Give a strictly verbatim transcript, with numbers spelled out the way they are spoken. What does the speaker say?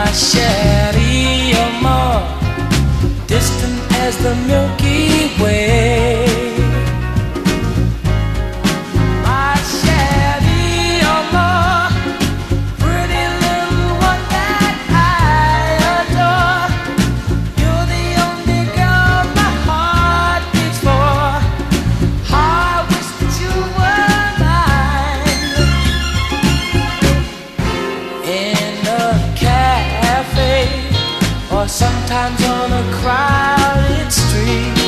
Sherry, you're more distant as the Milky Way. My Sherry, you're more pretty little one that I adore. You're the only girl my heart beats for. I wish that you were mine. In a cafe, or sometimes on a crowded street.